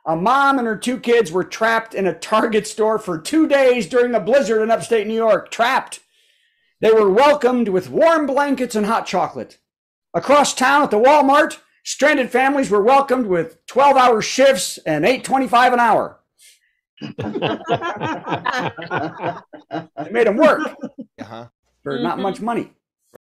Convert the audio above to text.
A mom and her 2 kids were trapped in a Target store for 2 days during a blizzard in upstate New York. Trapped. They were welcomed with warm blankets and hot chocolate. Across town at the Walmart, stranded families were welcomed with 12-hour shifts and $8.25 an hour. They made them work for not much money.